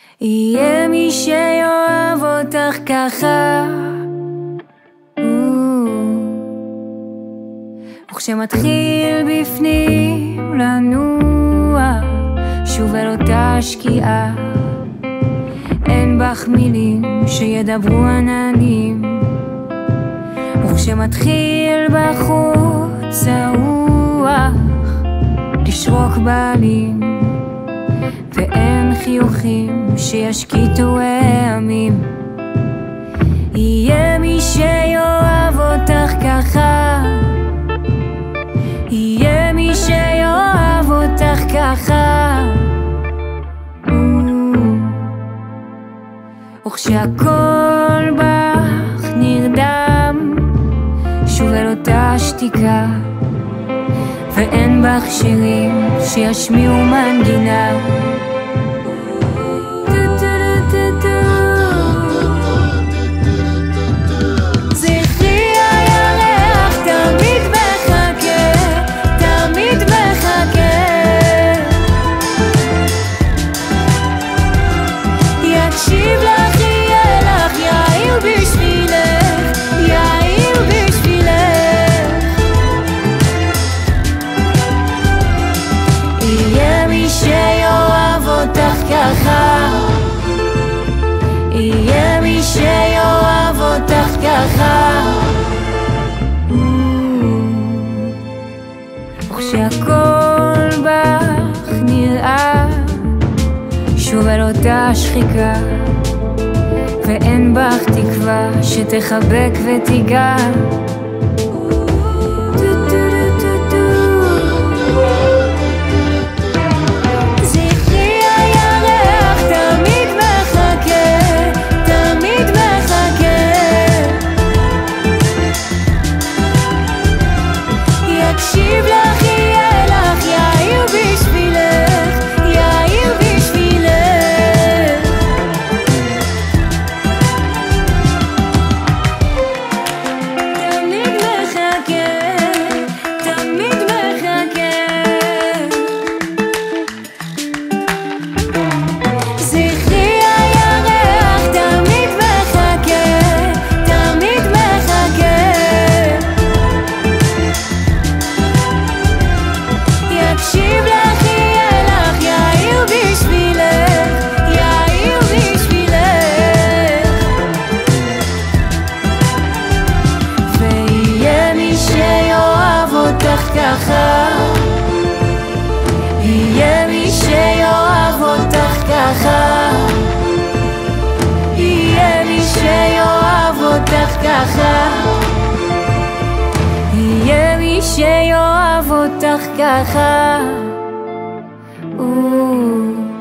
יהיה מי שיאהב אותך ככה, וכשמתחיל בפנים לנוע שוב אל אותה שקיעה, אין בך מילים שידברו עננים, וכשמתחיל בחוץ הרוח לשרוק בעלים, ואין חיוכים שישקיטו העמים. יהיה מי שיאהב אותך ככה, יהיה מי שיאהב אותך ככה, וכשהכל בך נרדם שוב אל אותה שתיקה, ואין בך שירים שישמיעו מנגינה. זכרי הירח תמיד מחכה, תמיד מחכה, יקשיב לך, יהיה לך, יאיר בשבילך, יאיר בשבילך. יהיה מי שיאהב אותך ככה, יהיה מי שיאהב אותך ככה, וכשהכל בך נראה שוב אל אותה שחיקה, ואין בך תקווה שתחבק ותיגע. יקשיב לך, יהיה לך, יאיר בשבילך, יאיר בשבילך. תמיד מחכה, תמיד מחכה. זכרי הירח תמיד מחכה, תמיד מחכה. יקשיב לך, יהיה לך, יאיר בשבילך, יאיר בשבילך. ויהיה מי שיאהב אותך ככה, יהיה מי שיאהב אותך ככה, יהיה מי שיאהב אותך ככה, יהיה מי שיאהב אותך ככה.